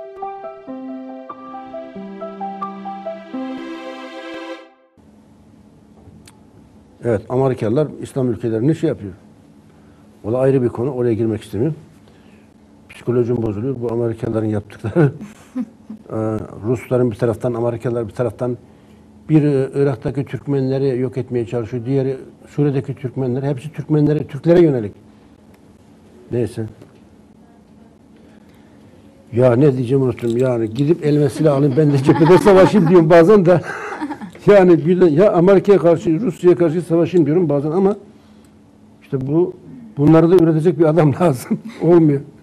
Evet, Amerikalılar İslam ülkelerini şey yapıyor. O da ayrı bir konu. Oraya girmek istemiyorum. Psikolojim bozuluyor. Bu Amerikalıların yaptıkları. Rusların bir taraftan, Amerikalılar bir taraftan Irak'taki Türkmenleri yok etmeye çalışıyor. Diğeri Suriye'deki Türkmenler. Hepsi Türklere yönelik. Neyse. Ya ne diyeceğim unuttum. Yani gidip elime silah alayım ben de cephede savaşayım diyorum bazen de. Yani birden ya Amerika'ya karşı, Rusya'ya karşı savaşayım diyorum bazen ama işte bunları da üretecek bir adam lazım. Olmuyor.